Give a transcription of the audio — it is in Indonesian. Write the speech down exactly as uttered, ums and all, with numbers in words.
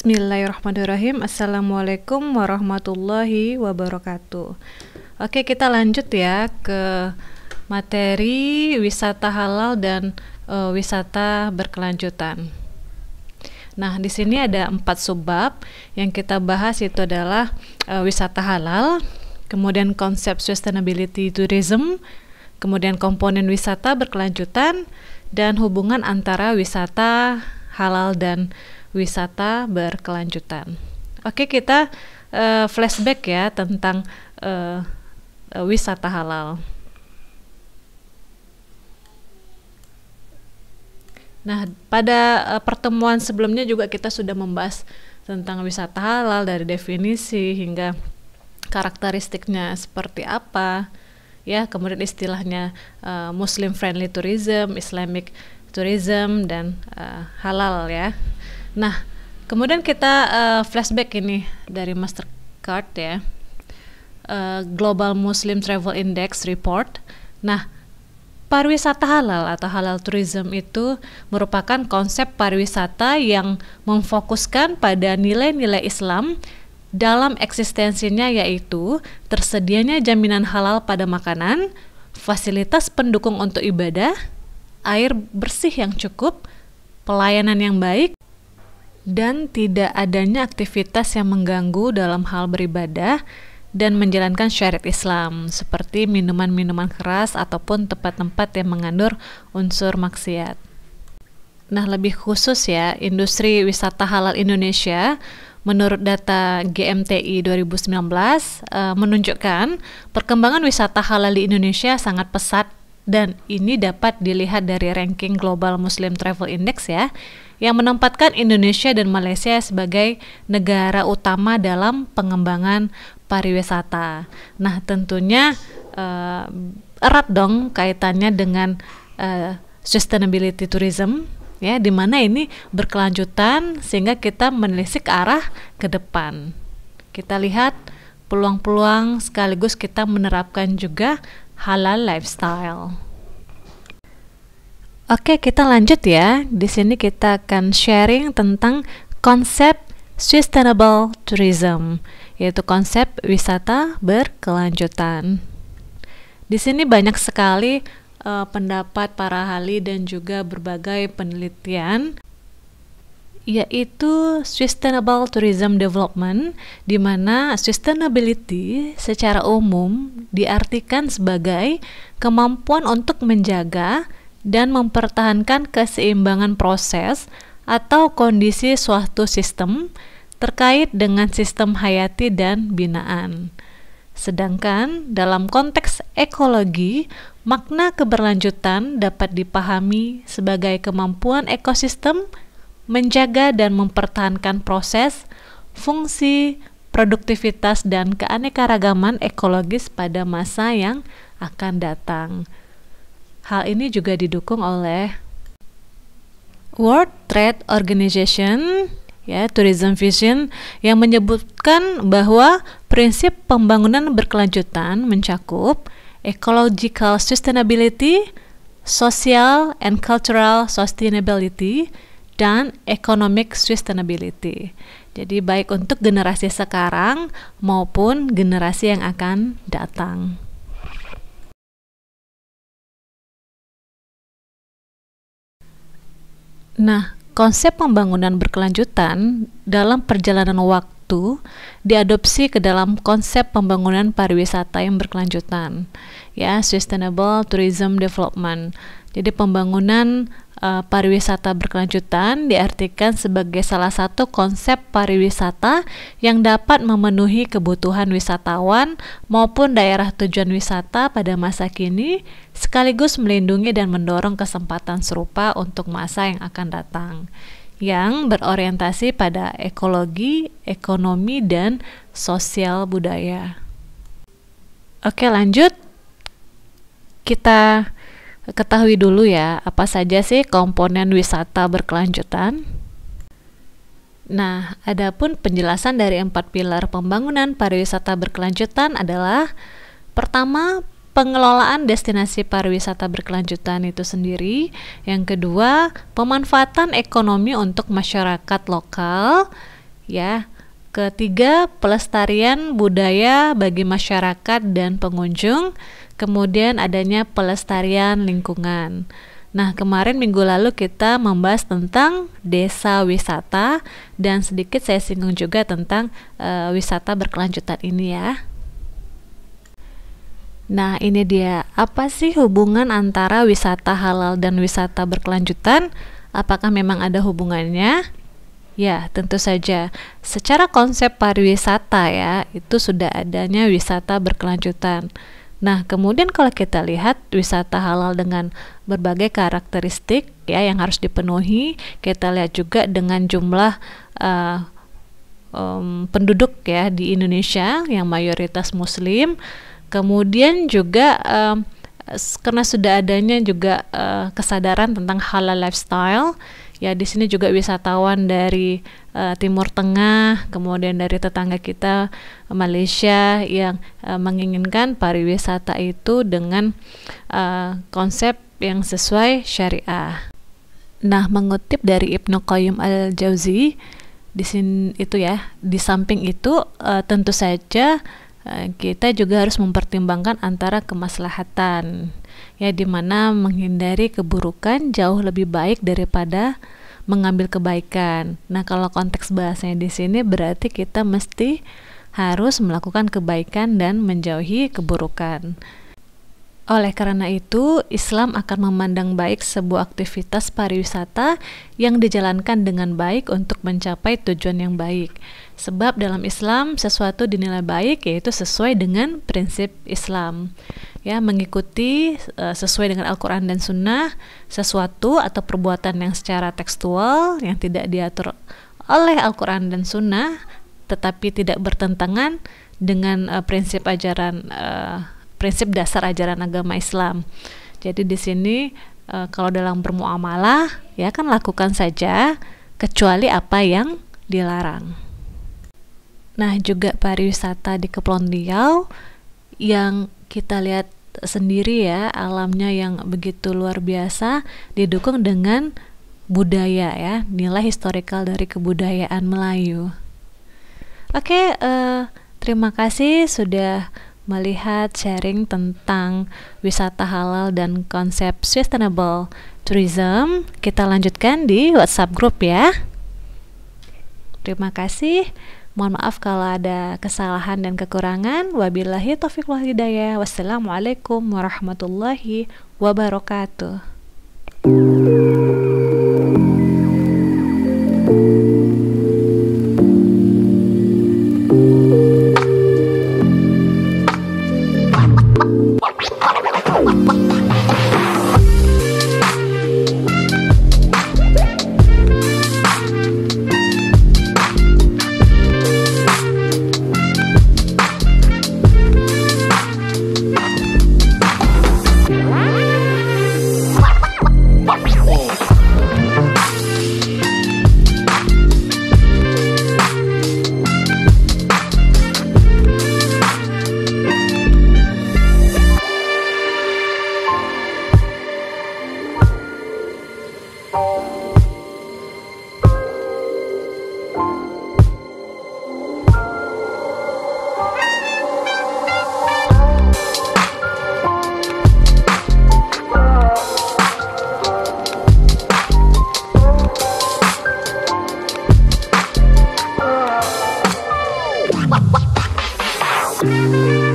Bismillahirrahmanirrahim. Assalamualaikum warahmatullahi wabarakatuh. Oke, kita lanjut ya ke materi wisata halal dan e, wisata berkelanjutan. Nah, di sini ada empat subbab yang kita bahas, itu adalah e, wisata halal, kemudian konsep sustainability tourism, kemudian komponen wisata berkelanjutan, dan hubungan antara wisata halal dan wisata berkelanjutan. Oke, kita uh, flashback ya tentang uh, uh, wisata halal. Nah, pada uh, pertemuan sebelumnya juga kita sudah membahas tentang wisata halal, dari definisi hingga karakteristiknya seperti apa, ya, kemudian istilahnya uh, Muslim friendly tourism, Islamic tourism, dan uh, halal ya. Nah, kemudian kita uh, flashback ini dari Mastercard ya, uh, Global Muslim Travel Index Report. Nah, pariwisata halal atau halal tourism itu merupakan konsep pariwisata yang memfokuskan pada nilai-nilai Islam dalam eksistensinya, yaitu tersedianya jaminan halal pada makanan, fasilitas pendukung untuk ibadah, air bersih yang cukup, pelayanan yang baik, dan tidak adanya aktivitas yang mengganggu dalam hal beribadah dan menjalankan syariat Islam, seperti minuman-minuman keras ataupun tempat-tempat yang mengandung unsur maksiat. Nah, lebih khusus ya, industri wisata halal Indonesia menurut data G M T I dua ribu sembilan belas uh, menunjukkan perkembangan wisata halal di Indonesia sangat pesat, dan ini dapat dilihat dari ranking Global Muslim Travel Index ya, yang menempatkan Indonesia dan Malaysia sebagai negara utama dalam pengembangan pariwisata. Nah, tentunya uh, erat dong kaitannya dengan uh, sustainability tourism ya, di mana ini berkelanjutan sehingga kita menelisik arah ke depan. Kita lihat peluang-peluang sekaligus kita menerapkan juga halal lifestyle. Oke, kita lanjut ya. Di sini kita akan sharing tentang konsep sustainable tourism, yaitu konsep wisata berkelanjutan. Di sini banyak sekali uh, pendapat para ahli dan juga berbagai penelitian, yaitu sustainable tourism development, di mana sustainability secara umum diartikan sebagai kemampuan untuk menjaga dan mempertahankan keseimbangan proses atau kondisi suatu sistem terkait dengan sistem hayati dan binaan. Sedangkan dalam konteks ekologi, makna keberlanjutan dapat dipahami sebagai kemampuan ekosistem menjaga dan mempertahankan proses, fungsi, produktivitas, dan keanekaragaman ekologis pada masa yang akan datang. Hal ini juga didukung oleh World Trade Organization ya, Tourism Vision, yang menyebutkan bahwa prinsip pembangunan berkelanjutan mencakup ecological sustainability, social and cultural sustainability, dan economic sustainability. Jadi baik untuk generasi sekarang maupun generasi yang akan datang. Nah, konsep pembangunan berkelanjutan dalam perjalanan waktu diadopsi ke dalam konsep pembangunan pariwisata yang berkelanjutan, ya, sustainable tourism development. Jadi pembangunan uh, pariwisata berkelanjutan diartikan sebagai salah satu konsep pariwisata yang dapat memenuhi kebutuhan wisatawan maupun daerah tujuan wisata pada masa kini, sekaligus melindungi dan mendorong kesempatan serupa untuk masa yang akan datang, yang berorientasi pada ekologi, ekonomi, dan sosial budaya. Oke, lanjut. Kita ketahui dulu ya, apa saja sih komponen wisata berkelanjutan. Nah, adapun penjelasan dari empat pilar pembangunan pariwisata berkelanjutan adalah: pertama, pengelolaan destinasi pariwisata berkelanjutan itu sendiri. Yang kedua, pemanfaatan ekonomi untuk masyarakat lokal. ya. Ketiga, pelestarian budaya bagi masyarakat dan pengunjung. Kemudian adanya pelestarian lingkungan. Nah, kemarin minggu lalu kita membahas tentang desa wisata dan sedikit saya singgung juga tentang uh, wisata berkelanjutan ini ya. Nah, ini dia. Apa sih hubungan antara wisata halal dan wisata berkelanjutan? Apakah memang ada hubungannya? Ya, tentu saja. Secara konsep pariwisata ya, itu sudah adanya wisata berkelanjutan. Nah, kemudian kalau kita lihat wisata halal dengan berbagai karakteristik ya yang harus dipenuhi, kita lihat juga dengan jumlah uh, um, penduduk ya di Indonesia yang mayoritas Muslim. Kemudian juga um, karena sudah adanya juga uh, kesadaran tentang halal lifestyle. Ya, di sini juga wisatawan dari uh, Timur Tengah, kemudian dari tetangga kita Malaysia yang uh, menginginkan pariwisata itu dengan uh, konsep yang sesuai syariah. Nah, mengutip dari Ibnu Qayyim al-Jauzi di sini itu ya, di samping itu uh, tentu saja uh, kita juga harus mempertimbangkan antara kemaslahatan. Ya, dimana menghindari keburukan jauh lebih baik daripada mengambil kebaikan. Nah, kalau konteks bahasanya di sini berarti kita mesti harus melakukan kebaikan dan menjauhi keburukan. Oleh karena itu, Islam akan memandang baik sebuah aktivitas pariwisata yang dijalankan dengan baik untuk mencapai tujuan yang baik. Sebab dalam Islam sesuatu dinilai baik yaitu sesuai dengan prinsip Islam. Ya, mengikuti uh, sesuai dengan Al-Quran dan Sunnah sesuatu atau perbuatan yang secara tekstual yang tidak diatur oleh Al-Quran dan Sunnah tetapi tidak bertentangan dengan uh, prinsip ajaran uh, prinsip dasar ajaran agama Islam. Jadi di sini uh, kalau dalam bermuamalah ya kan lakukan saja kecuali apa yang dilarang. Nah, juga pariwisata di Kepulauan Riau yang kita lihat sendiri ya, alamnya yang begitu luar biasa didukung dengan budaya ya, nilai historikal dari kebudayaan Melayu. Oke, uh, terima kasih sudah melihat sharing tentang wisata halal dan konsep sustainable tourism. Kita lanjutkan di WhatsApp group ya. Terima kasih. Mohon maaf kalau ada kesalahan dan kekurangan. Wabillahi taufiq wal hidayah. Wassalamualaikum warahmatullahi wabarakatuh. Wow.